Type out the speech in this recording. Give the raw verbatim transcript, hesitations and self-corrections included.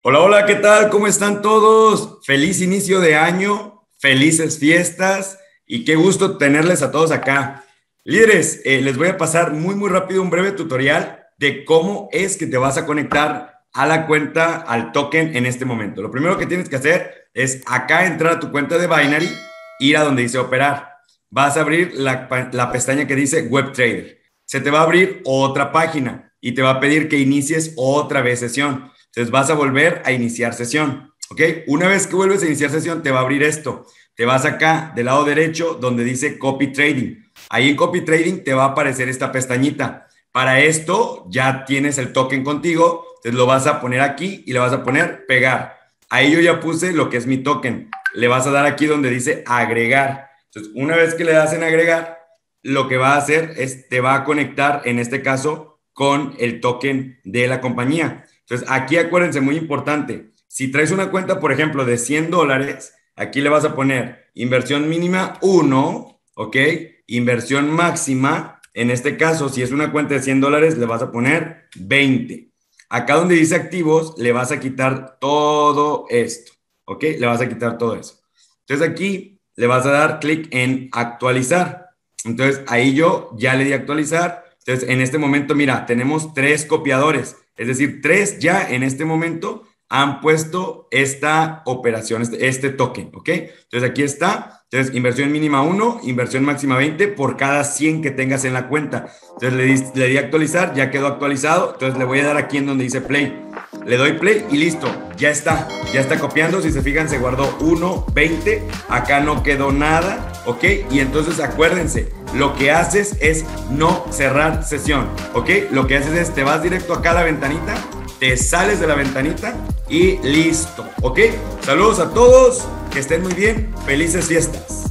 Hola, hola, ¿qué tal? ¿Cómo están todos? Feliz inicio de año, felices fiestas y qué gusto tenerles a todos acá. Líderes, eh, les voy a pasar muy, muy rápido un breve tutorial de cómo es que te vas a conectar a la cuenta, al token en este momento. Lo primero que tienes que hacer es acá entrar a tu cuenta de Binary, ir a donde dice operar. Vas a abrir la, la pestaña que dice Web Trader. Se te va a abrir otra página y te va a pedir que inicies otra vez sesión. Entonces vas a volver a iniciar sesión, ¿ok? Una vez que vuelves a iniciar sesión, te va a abrir esto. Te vas acá del lado derecho donde dice Copy Trading. Ahí en Copy Trading te va a aparecer esta pestañita. Para esto ya tienes el token contigo, entonces lo vas a poner aquí y le vas a poner pegar. Ahí yo ya puse lo que es mi token. Le vas a dar aquí donde dice agregar. Entonces, una vez que le das en agregar, lo que va a hacer es te va a conectar, en este caso, con el token de la compañía. Entonces, aquí acuérdense, muy importante, si traes una cuenta, por ejemplo, de cien dólares, aquí le vas a poner inversión mínima uno, ¿ok? Inversión máxima, en este caso, si es una cuenta de cien dólares, le vas a poner veinte. Acá donde dice activos, le vas a quitar todo esto, ¿ok? Le vas a quitar todo eso. Entonces, aquí le vas a dar clic en actualizar. Entonces, ahí yo ya le di actualizar. Entonces, en este momento, mira, tenemos tres copiadores. Es decir, tres ya en este momento han puesto esta operación, este, este token, ¿ok? Entonces, aquí está. Entonces, inversión mínima uno, inversión máxima veinte por cada cien que tengas en la cuenta. Entonces, le di, le di actualizar, ya quedó actualizado. Entonces, le voy a dar aquí en donde dice play. Le doy play y listo, ya está. Ya está copiando. Si se fijan, se guardó uno, veinte. Acá no quedó nada, ¿ok? Y entonces, acuérdense, lo que haces es no cerrar sesión, ¿ok? Lo que haces es, te vas directo acá a la ventanita, te sales de la ventanita y listo, ¿ok? Saludos a todos, que estén muy bien, felices fiestas.